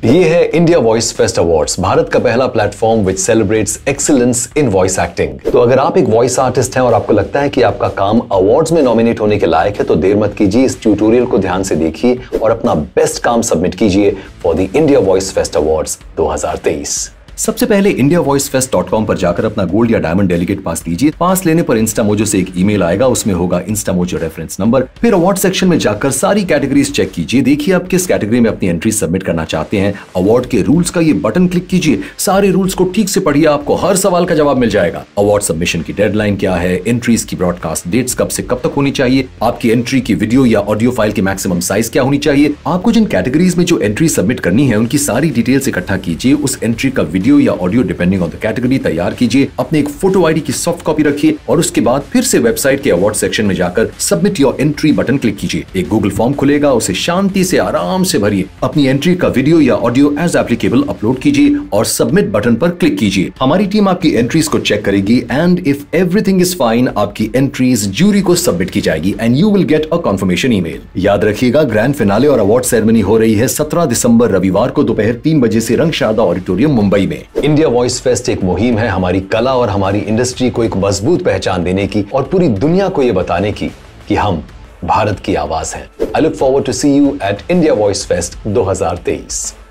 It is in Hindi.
ये है India voice fest awards, Bharat का पहला platform which celebrates excellence in voice acting. तो अगर आप एक वॉइस आर्टिस्ट हैं और आपको लगता है कि आपका काम अवार्ड्स में नॉमिनेट होने के लायक है, तो देर मत कीजिए, इस ट्यूटोरियल को ध्यान से देखिए और अपना बेस्ट काम सबमिट कीजिए for the India voice fest awards 2023। सबसे पहले indiavoicefest.com पर जाकर अपना गोल्ड या डायमंड डेलीगेट पास लीजिए। पास लेने पर इंस्टामोजो से एक ईमेल आएगा, उसमें होगा इंस्टामोजो रेफरेंस नंबर। फिर अवार्ड सेक्शन में जाकर सारी कैटेगरीज चेक कीजिए, देखिए आप किस कैटेगरी में अपनी एंट्री सबमिट करना चाहते हैं। अवार्ड के रूल्स का ये बटन क्लिक कीजिए, सारे रूल्स को ठीक से पढ़िए, आपको हर सवाल का जवाब मिल जाएगा। अवार्ड सबमिशन की डेडलाइन क्या है, एंट्रीज की ब्रॉडकास्ट डेट्स कब से कब तक होनी चाहिए, आपकी एंट्री की वीडियो या ऑडियो फाइल की मैक्सिमम साइज क्या होनी चाहिए, आपको जिन कैटेगरीज में जो एंट्री सबमिट करनी है उनकी सारी डिटेल्स इकट्ठा कीजिए, उस एंट्री का वीडियो या audio depending on the category तैयार कीजिए, अपने एक फोटो आईडी की सॉफ्ट कॉपी रखिए और उसके बाद फिर से वेबसाइट के अवार्ड सेक्शन में जाकर submit your entry button click कीजिए। एक गूगल फॉर्म खुलेगा, उसे शांति से आराम से भरिए, अपनी एंट्री का वीडियो या ऑडियो एज एप्लीकेबल अपलोड कीजिए और सबमिट बटन पर क्लिक कीजिए। हमारी टीम आपकी एंट्रीज को चेक करेगी and if everything is fine, आपकी एंट्रीज ज्यूरी को सबमिट की जाएगी and you will get a confirmation email. याद रखिएगा, ग्रैंड फिनाले और अवार्ड सेरेमनी हो रही है 17 दिसंबर रविवार को दोपहर 3 बजे से रंगशारदा ऑडिटोरियम मुंबई में। इंडिया वॉइस फेस्ट एक मुहिम है हमारी कला और हमारी इंडस्ट्री को एक मजबूत पहचान देने की और पूरी दुनिया को यह बताने की कि हम भारत की आवाज हैं। I look forward to see you at India voice fest 2023।